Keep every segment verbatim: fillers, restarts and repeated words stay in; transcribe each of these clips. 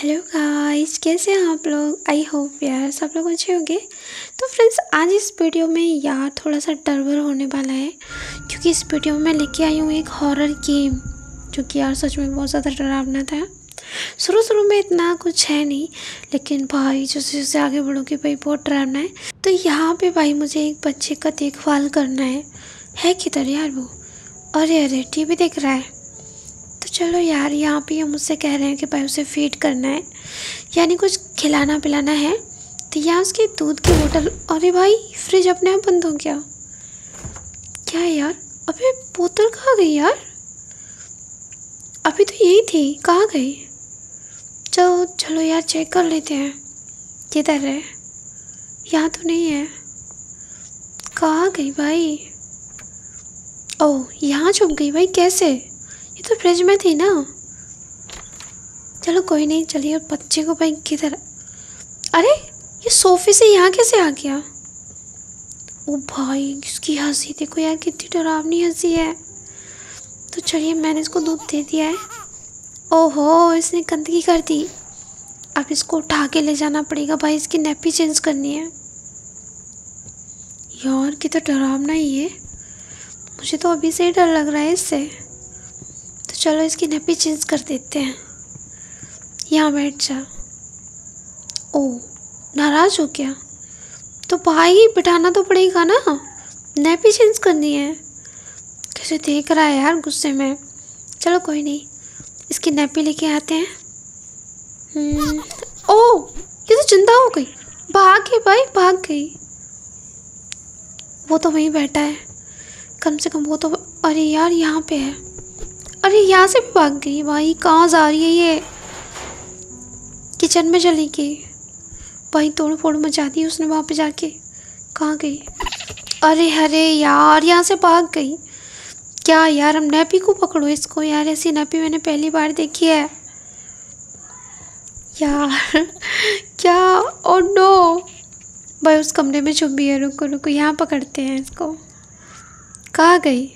Hello guys, कैसे हैं आप लोग। आई होप यार सब लोग अच्छे होंगे। तो फ्रेंड्स, आज इस वीडियो में यार थोड़ा सा डर होने वाला है, क्योंकि इस वीडियो में मैं लेके आई हूँ एक हॉरर गेम, जो कि यार सच में बहुत ज़्यादा डरावना था। शुरू शुरू में इतना कुछ है नहीं, लेकिन भाई जैसे जैसे आगे बढ़ोगे भाई बहुत डरावना है। तो यहाँ पे भाई मुझे एक बच्चे का देखभाल करना है है किधर यार वो। अरे अरे टीवी देख रहा है। तो चलो यार, यहाँ पे हम मुझसे कह रहे हैं कि भाई उसे फीड करना है, यानी कुछ खिलाना पिलाना है। तो यहाँ उसकी दूध की बोतल, अरे भाई फ्रिज अपने आप बंद हो गया। क्या है यार, अबे बोतल कहाँ गई यार, अभी तो यही थी, कहाँ गई। चलो चलो यार चेक कर लेते हैं किधर है। यहाँ तो नहीं है, कहाँ गई भाई। ओह यहाँ छुप गई भाई, कैसे, ये तो फ्रिज में थी ना। चलो कोई नहीं, चलिए बच्चे को भाई किधर, अरे ये सोफे से यहाँ कैसे आ गया। ओ भाई इसकी हंसी देखो यार, कितनी डरावनी हंसी है। तो चलिए मैंने इसको दूध दे दिया है। ओहो इसने गंदगी कर दी, अब इसको उठा के ले जाना पड़ेगा भाई, इसकी नैपी चेंज करनी है। यार कितना डरावना ही है, मुझे तो अभी से ही डर लग रहा है इससे। तो चलो इसकी नैपी चेंज कर देते हैं। यहाँ बैठ जा। ओ नाराज़ हो गया, तो भाई बिठाना तो पड़ेगा ना, नैपी चेंज करनी है। कैसे देख रहा है यार गुस्से में। चलो कोई नहीं, इसकी नैपी लेके आते हैं। हम्म, ओ ये तो जिंदा हो गई, भाग गई भाई भाग गई। वो तो वहीं बैठा है, कम से कम वो तो, अरे यार यहाँ पे है, अरे यहाँ से भी भाग गई भाई। कहाँ जा रही है ये, किचन में चली गई भाई, तोड़ फोड़ मचा दी उसने वहाँ पे जाके। कहाँ गई, अरे अरे यार यहाँ से भाग गई। क्या यार, हम नैपी को पकड़ो इसको यार, ऐसी नैपी मैंने पहली बार देखी है यार। क्या, ओ नो भाई उस कमरे में छुप भी है। रुको रुको यहाँ पकड़ते हैं इसको। कहाँ गई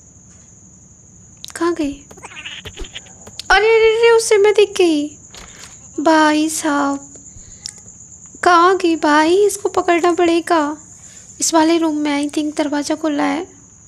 कहाँ गई, अरे अरे अरे उससे मैं दिख गई भाई साहब। कहाँ गई भाई, इसको पकड़ना पड़ेगा। इस वाले रूम में आई थिंक दरवाज़ा खुला है।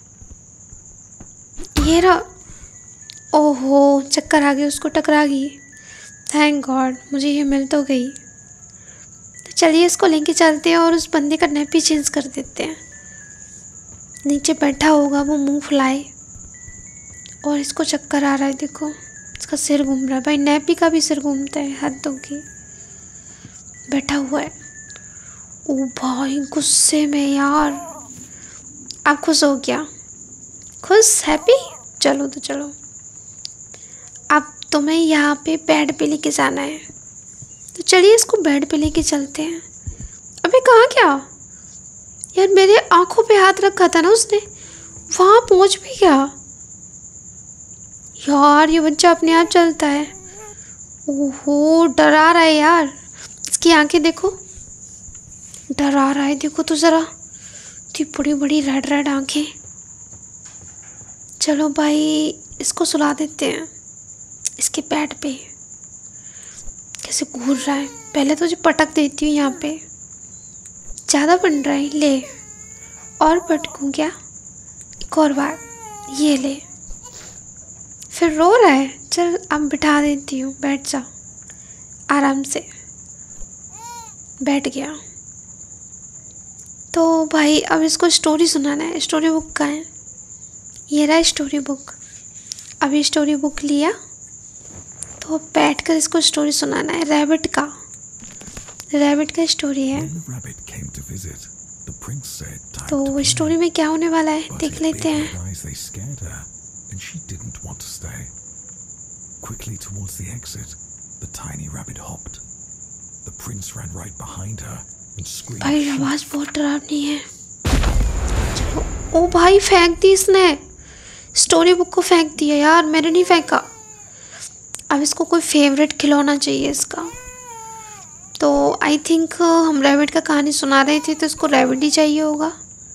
ये रहा, ओहो चक्कर आ गई, उसको टकरा गई। थैंक गॉड मुझे ये मिल तो गई। तो चलिए इसको लेके चलते हैं और उस बंदे का नैपी चेंज कर देते हैं। नीचे बैठा होगा वो मुंह फुलाए, और इसको चक्कर आ रहा है देखो, इसका सिर घूम रहा है भाई, नैपी का भी सिर घूमता है, हद होगी। बैठा हुआ है, ओ भाई गुस्से में यार। आप खुश हो क्या, खुश हैप्पी। चलो तो चलो, अब तुम्हें यहाँ पे बेड पे लेके जाना है। तो चलिए इसको बेड पे लेके चलते हैं। अबे कहाँ क्या यार, मेरे आंखों पे हाथ रखा था ना उसने, वहाँ पहुँच भी गया यार। ये बच्चा अपने आप चलता है। ओहो डरा रहा है यार, इसकी आंखें देखो, डरा रहा है देखो तो ज़रा, इतनी बड़ी बड़ी रेड रेड आंखें। चलो भाई इसको सुला देते हैं इसके बेड पे। कैसे घूर रहा है, पहले तो जो पटक देती हूँ यहाँ पे, ज़्यादा बन रहा है। ले और पटकूँ क्या, एक और बार, ये ले। फिर रो रहा है, चल अब बिठा देती हूँ, बैठ जा आराम से। बैठ गया। तो भाई अब इसको स्टोरी सुनाना है। स्टोरी बुक कहाँ है, ये रहा स्टोरी बुक। अभी स्टोरी बुक लिया तो बैठ कर इसको स्टोरी सुनाना है। रैबिट का रैबिट का स्टोरी है। तो वो स्टोरी में क्या होने वाला है देख लेते हैं। And she didn't want to stay. Quickly towards the exit, the tiny rabbit hopped. The prince ran right behind her and screamed. भाई आवाज़ बहुत डरावनी है। चलो, ओ भाई फेंक दी इसने, स्टोरी बुक को फेंक दिया यार, मैंने नहीं फेंका। अब इसको कोई फेवरेट खिलौना चाहिए इसका। तो आई थिंक हम रैबिट का कहानी सुना रहे थे, तो इसको रैबिट ही चाहिए होगा।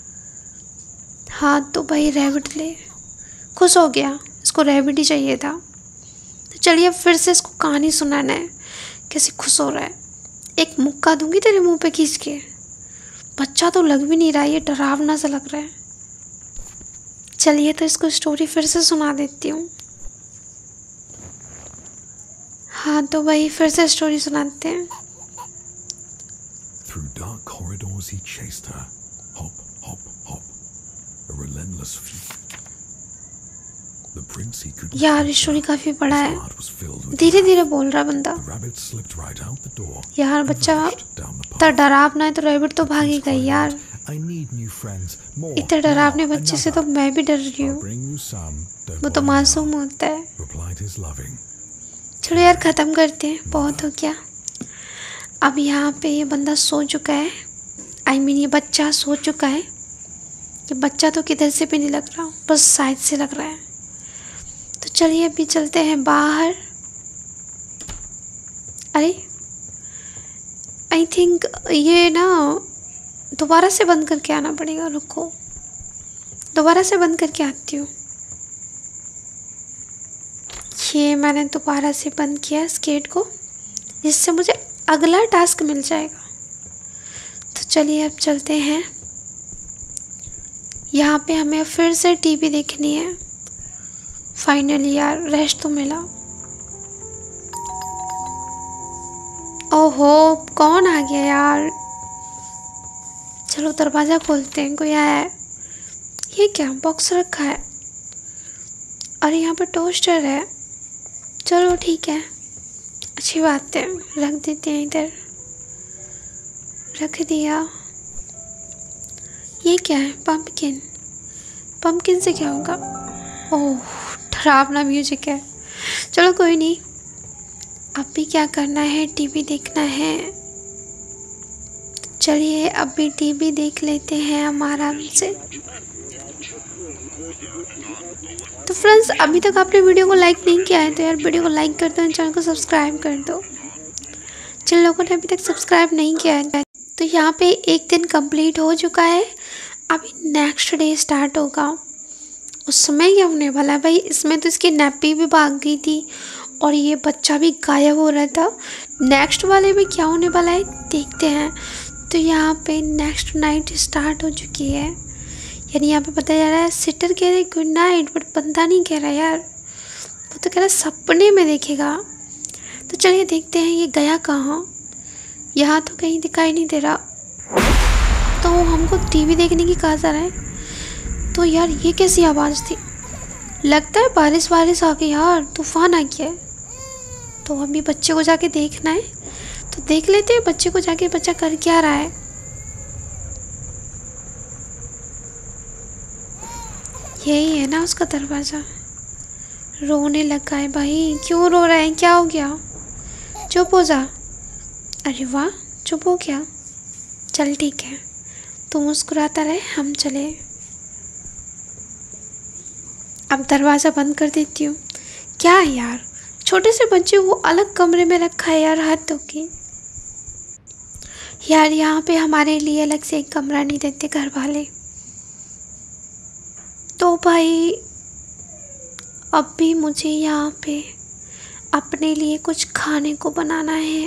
हाँ तो भाई रैबिट ले, खुश हो गया, इसको रैबिट ही चाहिए था। तो चलिए अब फिर से इसको कहानी सुनाना है, कैसे खुश हो रहा है। एक मुक्का दूंगी तेरे मुंह पे खींच के। बच्चा तो लग भी नहीं रहा है, ये डरावना सा लग रहा है। चलिए तो इसको स्टोरी फिर से सुना देती हूँ। हाँ तो भाई फिर से स्टोरी सुनाते हैं। Through dark corridors he chased her, hop, hop, hop, a relentless feat. The prince he couldn't यार स्टोरी काफी बड़ा His है, heart was filled with धीरे love. धीरे बोल रहा बंदा। The rabbit slipped right out the door यार and बच्चा vanished down the इतना path. डरावना है तो रैबिट तो The prince भागेगा ही cried यार। out, I need new friends, more, इतने now, डरावने बच्चे से तो another. मैं भी डर रही I'll हूँ। bring you some, don't वो तो worry मासूम now, होता है। replied his loving. चलो यार ख़त्म करते हैं, बहुत हो गया। अब यहाँ पे ये बंदा सो चुका है, आई I मीन mean, ये बच्चा सो चुका है। ये बच्चा तो किधर से भी नहीं लग रहा, बस साइड से लग रहा है। तो चलिए अभी चलते हैं बाहर। अरे आई थिंक ये ना दोबारा से बंद करके आना पड़ेगा। रुको दोबारा से बंद करके आती हूँ। ये मैंने दोबारा से बंद किया इस गेट को, जिससे मुझे अगला टास्क मिल जाएगा। तो चलिए अब चलते हैं। यहाँ पे हमें फिर से टीवी देखनी है। फाइनली यार रेस्ट तो मिला। ओहो कौन आ गया यार। चलो दरवाज़ा खोलते हैं, कोई आया है। ये क्या बॉक्स रखा है। अरे यहाँ पे टोस्टर है। चलो ठीक है, अच्छी बात है, रख देते हैं इधर। रख दिया। ये क्या है, पम्पकिन। पम्पकिन से क्या होगा। ओह डरावना म्यूजिक है। चलो कोई नहीं, अब भी क्या करना है, टीवी देखना है। चलिए अब भी टीवी देख लेते हैं हम आराम से। तो फ्रेंड्स अभी तक आपने वीडियो को लाइक नहीं किया है तो यार वीडियो को लाइक कर दो, चैनल को सब्सक्राइब कर दो जिन लोगों ने अभी तक सब्सक्राइब नहीं किया है। तो यहाँ पे एक दिन कंप्लीट हो चुका है, अभी नेक्स्ट डे स्टार्ट होगा। उस समय क्या होने वाला है भाई, इसमें तो इसकी नैपी भी भाग गई थी और ये बच्चा भी गायब हो रहा था। नेक्स्ट वाले में क्या होने वाला है देखते हैं। तो यहाँ पे नेक्स्ट नाइट स्टार्ट हो चुकी है, यानी यहाँ पे पता जा रहा है सिटर कह रहे गुड नाइट, बट बंदा नहीं कह रहा यार, वो तो कह रहा सपने में देखेगा। तो चलिए देखते हैं ये गया कहाँ। यहाँ तो कहीं दिखाई नहीं दे रहा, तो हमको टीवी देखने की कहा जा रहा है। तो यार ये कैसी आवाज़ थी, लगता है बारिश वारिश आ गई यार, तूफान आ गया है। तो अभी बच्चे को जाके देखना है, तो देख लेते हैं बच्चे को जाके, बच्चा कर क्या रहा है। यही है ना उसका दरवाज़ा। रोने लगा है भाई, क्यों रो रहा है, क्या हो गया, चुप हो जा। अरे वाह चुप हो गया, चल ठीक है, तू मुस्कुराता रहे, हम चले। अब दरवाज़ा बंद कर देती हूँ। क्या है यार, छोटे से बच्चे को अलग कमरे में रखा है यार, हद होगी यार। यहाँ पे हमारे लिए अलग से एक कमरा नहीं देते घर वाले। तो भाई अब भी मुझे यहाँ पे अपने लिए कुछ खाने को बनाना है।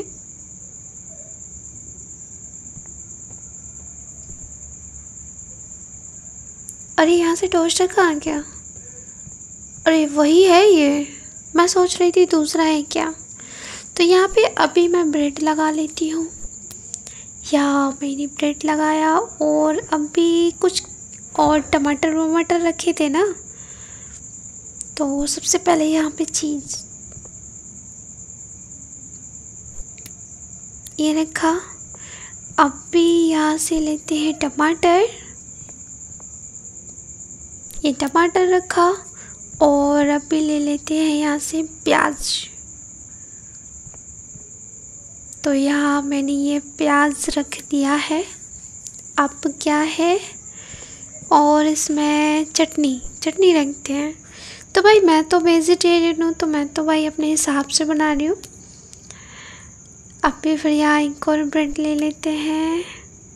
अरे यहाँ से टोस्टर कहाँ गया, अरे वही है ये, मैं सोच रही थी दूसरा है क्या। तो यहाँ पे अभी मैं ब्रेड लगा लेती हूँ। या मैंने ब्रेड लगाया और अभी कुछ और टमाटर वमाटर रखे थे ना, तो सबसे पहले यहाँ पे चीज़ ये रखा। अब भी यहाँ से लेते हैं टमाटर, ये टमाटर रखा और अभी ले लेते हैं यहाँ से प्याज। तो यहाँ मैंने ये प्याज रख दिया है। अब क्या है, और इसमें चटनी चटनी रखते हैं। तो भाई मैं तो वेजिटेरियन हूँ, तो मैं तो भाई अपने हिसाब से बना रही हूँ। अब भी फिर यहाँ एक और ब्रेड ले लेते हैं।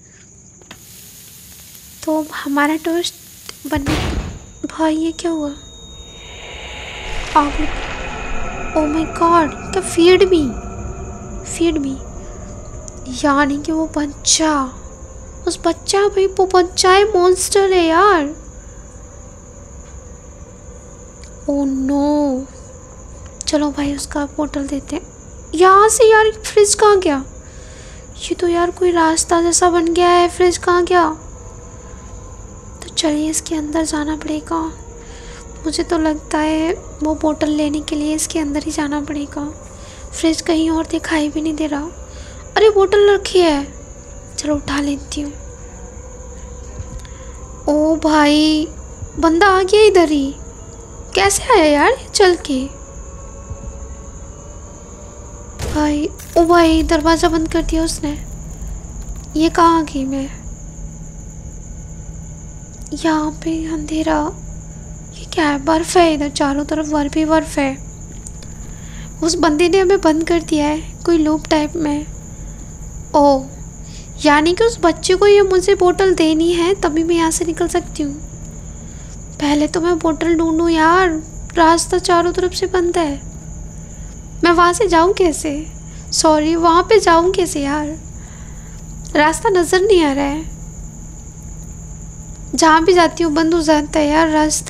तो हमारा टोस्ट बन, भाई ये क्या हुआ, आग, ओ माय गॉड, क्या फीड मी फीड मी। यानी कि वो बच्चा, उस बच्चा भाई वो बच्चा है, मॉन्स्टर है यार। ओह नो, चलो भाई उसका बोतल देते हैं। यहाँ से यार फ्रिज कहाँ गया? ये तो यार कोई रास्ता जैसा बन गया है, फ्रिज कहाँ गया? तो चलिए इसके अंदर जाना पड़ेगा। मुझे तो लगता है वो बोतल लेने के लिए इसके अंदर ही जाना पड़ेगा। फ्रिज कहीं और दिखाई भी नहीं दे रहा। अरे बोतल रखी है, चलो उठा लेती हूँ। ओ भाई बंदा आ गया इधर ही, कैसे आया यार ये चल के? भाई ओ भाई दरवाज़ा बंद कर दिया उसने। ये कहाँ गई मैं? यहाँ पे अंधेरा, ये क्या है? बर्फ है इधर, चारों तरफ बर्फ ही बर्फ है। उस बंदे ने हमें बंद कर दिया है कोई लूप टाइप में। ओ यानी कि उस बच्चे को ये मुझे बोतल देनी है तभी मैं यहाँ से निकल सकती हूँ। पहले तो मैं बोतल ढूंढूँ यार, रास्ता चारों तरफ से बंद है। मैं वहाँ से जाऊँ कैसे? सॉरी, वहाँ पे जाऊँ कैसे यार? रास्ता नज़र नहीं आ रहा है। जहाँ भी जाती हूँ बंद हो जाता है यार रास्ता।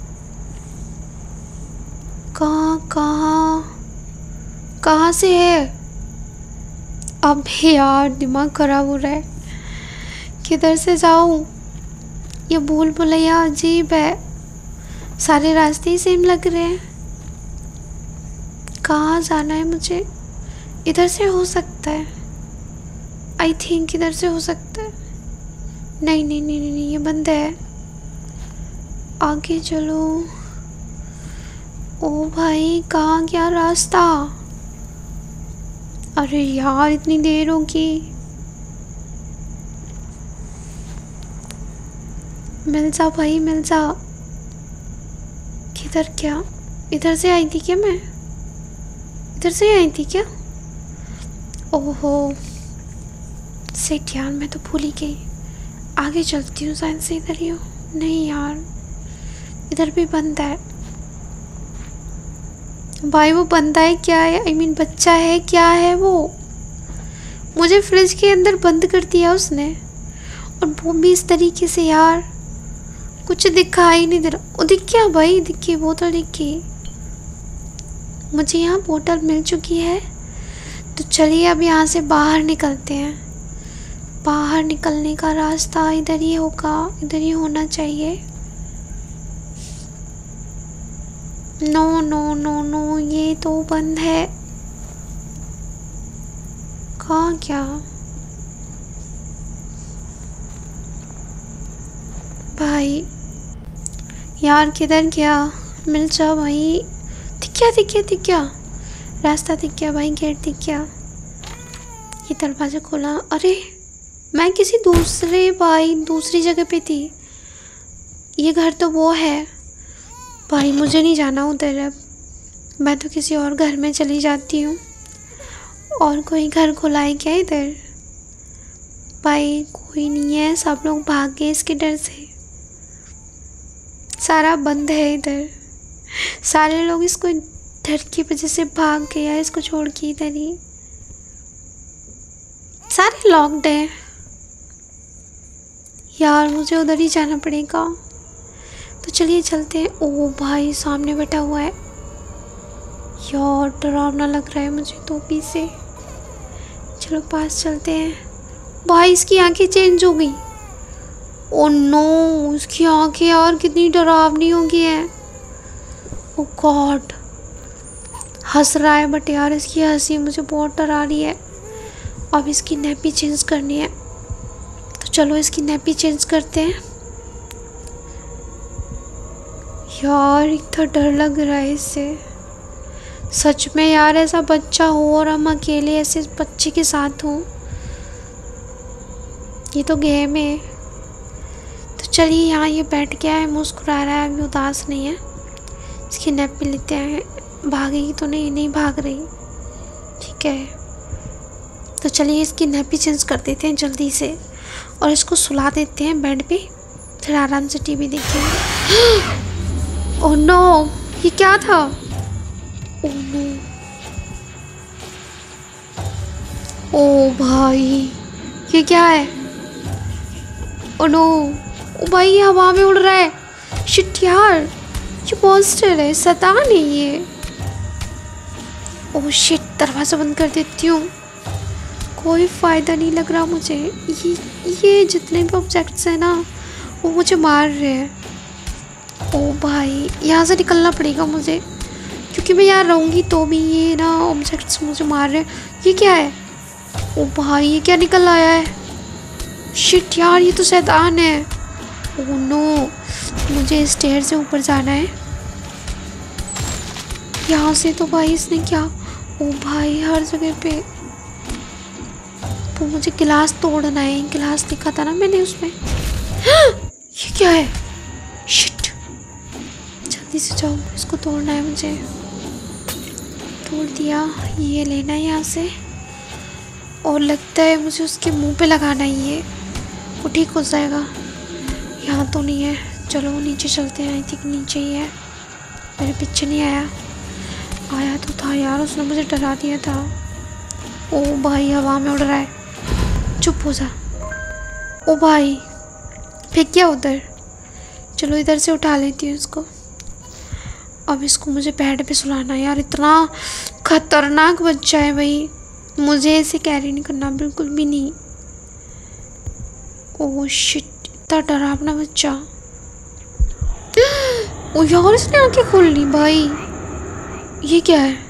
कहाँ कहाँ कहाँ से है? अबे यार दिमाग खराब हो रहा है, किधर से जाऊँ? ये भूल भुलैया अजीब है, सारे रास्ते ही सेम लग रहे हैं। कहाँ जाना है मुझे? इधर से हो सकता है, आई थिंक इधर से हो सकता है। नहीं नहीं नहीं नहीं, नहीं ये बंद है। आगे चलो। ओ भाई कहाँ गया रास्ता? अरे यार इतनी देर होगी। मिल जा भाई मिल जा। किधर क्या? इधर से आई थी क्या मैं? इधर से आई थी क्या? ओहो सेट यार, मैं तो भूल ही गई। आगे चलती हूँ, शायद से इधर ही हो। नहीं यार इधर भी बंद है। भाई वो बंदा है क्या है? आई मीन बच्चा है क्या है वो? मुझे फ्रिज के अंदर बंद कर दिया उसने, और वो भी इस तरीके से यार, कुछ दिखाई नहीं दे रहा। ओ दिख गया भाई, दिख गई बोतल, दिख गई मुझे। यहाँ बोतल मिल चुकी है, तो चलिए अब यहाँ से बाहर निकलते हैं। बाहर निकलने का रास्ता इधर ही होगा, इधर ही होना चाहिए। नो नो नो नो, ये तो बंद है। कहाँ क्या? भाई यार किधर गया? मिल जा भाई। दिख गया दिख गया दिख गया, रास्ता दिख गया भाई, गेट दिख गया। ये दरवाज़ा खोला। अरे मैं किसी दूसरे भाई दूसरी जगह पे थी। ये घर तो वो है भाई, मुझे नहीं जाना उधर। अब मैं तो किसी और घर में चली जाती हूँ। और कोई घर खुला है क्या इधर? भाई कोई नहीं है, सब लोग भाग गए इसके डर से। सारा बंद है इधर, सारे लोग इसको डर की वजह से भाग गया, इसको छोड़ के इधर ही। सारे लॉक्ड है यार, मुझे उधर ही जाना पड़ेगा। तो चलिए चलते हैं। ओ भाई सामने बैठा हुआ है यार, डरावना लग रहा है मुझे टोपी से। चलो पास चलते हैं। भाई इसकी आंखें चेंज हो गई। ओ नो, उसकी आंखें यार कितनी डरावनी हो गई है। ओ गॉड, हंस रहा है बट यार इसकी हंसी मुझे बहुत डरा रही है। अब इसकी नैपी चेंज करनी है, तो चलो इसकी नैपी चेंज करते हैं। यार इतना डर लग रहा है इससे सच में यार। ऐसा बच्चा हो और हम अकेले ऐसे बच्चे के साथ हों, ये तो गेम है। तो चलिए यहाँ ये बैठ गया है, मुस्कुरा रहा है, अभी उदास नहीं है। इसकी नैप भी लेते हैं। भागेगी तो नहीं? नहीं भाग रही, ठीक है। तो चलिए इसकी नैपी चेंज कर देते हैं जल्दी से, और इसको सुला देते हैं बेड पे, फिर आराम से टीवी देखेंगे। ओह नो, ये क्या था? ओह नो, ओ भाई ये क्या है? ओ नो, ओ भाई ये हवा में उड़ रहा है। शिट यार, ये मॉन्स्टर है, शैतान है ये। ओ शिट, दरवाज़ा बंद कर देती हूँ। कोई फ़ायदा नहीं लग रहा मुझे। ये ये जितने भी ऑब्जेक्ट्स हैं ना वो मुझे मार रहे हैं। ओ भाई यहाँ से निकलना पड़ेगा मुझे, क्योंकि मैं यहाँ रहूँगी तो भी ये ना ऑब्जेक्ट्स मुझे मार रहे हैं। ये क्या है? ओ भाई ये क्या निकल आया है? शिट यार, ये तो शैतान है। ओ नो, मुझे स्टेयर से ऊपर जाना है। यहाँ से तो भाई इसने क्या, ओ भाई हर जगह पे। तो मुझे गिलास तोड़ना है, गिलास देखा था ना मैंने उसमें। ये क्या है? शिट, जल्दी से जाओ, इसको तोड़ना है मुझे। तोड़ दिया। ये लेना है यहाँ से, और लगता है मुझे उसके मुंह पे लगाना ही है, वो ठीक हो जाएगा। यहाँ तो नहीं है, चलो नीचे चलते हैं। आई थिंक नीचे ही है, मेरे पीछे नहीं आया। आया तो था यार, उसने मुझे डरा दिया था। ओ भाई हवा में उड़ रहा है, चुप हो जा। ओ भाई फेंक गया उधर। चलो इधर से उठा लेती हूँ इसको। अब इसको मुझे बेड पे सुलाना है यार। इतना खतरनाक बच्चा है भाई, मुझे इसे कैरी नहीं करना बिल्कुल भी नहीं। ओह शिट, इतना डरावना बच्चा। ओ यार, इसने आंखें खोल ली भाई। ये क्या है?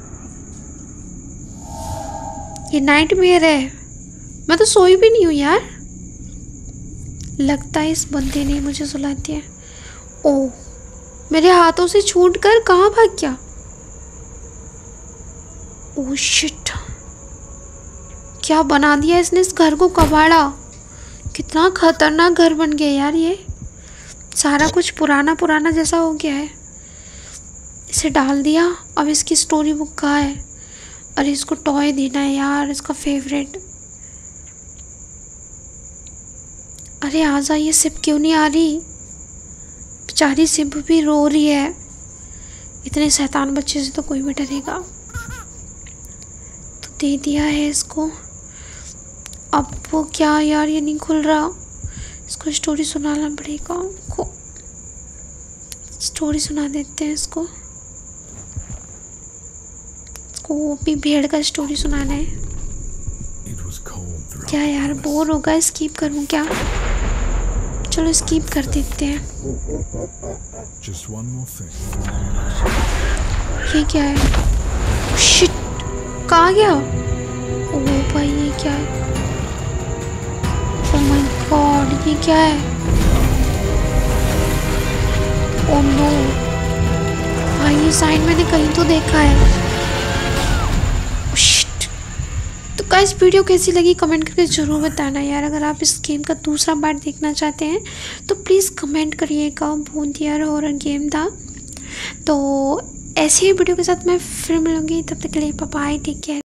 ये नाइटमेयर है। मैं तो सोई भी नहीं हूँ यार। लगता है इस बंदे ने मुझे सुला दिया। ओ, मेरे हाथों से छूट कर कहाँ भाग गया? ओह शिट, क्या बना दिया इसने इस घर को, कबाड़ा। कितना खतरनाक घर बन गया यार ये। सारा कुछ पुराना पुराना जैसा हो गया है। इसे डाल दिया। अब इसकी स्टोरी बुक कहाँ है? अरे इसको टॉय देना है यार, इसका फेवरेट। अरे आजा, ये सिप क्यों नहीं आ रही? बेचारी सिप भी रो रही है। इतने शैतान बच्चे से तो कोई भी डरेगा। तो दे दिया है इसको। अब वो क्या यार, ये नहीं खुल रहा। इसको स्टोरी सुनाना पड़ेगा। को स्टोरी सुना देते हैं इसको। इसको वो भी भेड़ का स्टोरी सुनाना है। क्या यार, बोर होगा, स्किप करूँ क्या? चलो स्किप कर देते हैं। ये क्या है? शिट, कहाँ गया? ओह भाई ये क्या है? ओह माय गॉड, ये क्या है? ओह नो भाई, ये साइन मैंने कहीं तो देखा है। शिट। तो गाइस, वीडियो कैसी लगी कमेंट करके ज़रूर बताना यार। अगर आप इस गेम का दूसरा पार्ट देखना चाहते हैं तो प्लीज़ कमेंट करिएगा। बहुत यार हॉरर गेम था। तो ऐसी ही वीडियो के साथ मैं फिर मिलूँगी, तब तक के लिए बाय बाय, टेक केयर।